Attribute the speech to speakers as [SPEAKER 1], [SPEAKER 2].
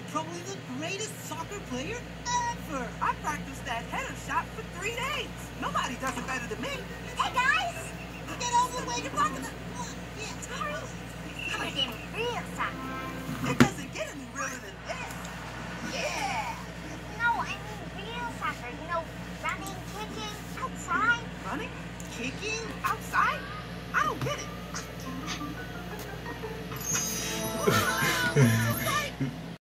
[SPEAKER 1] probably the greatest soccer player ever.
[SPEAKER 2] I practiced that header shot for 3 days. Nobody does it better than me.
[SPEAKER 3] Hey, guys!
[SPEAKER 1] Get over the way to block the... Yeah, Charles.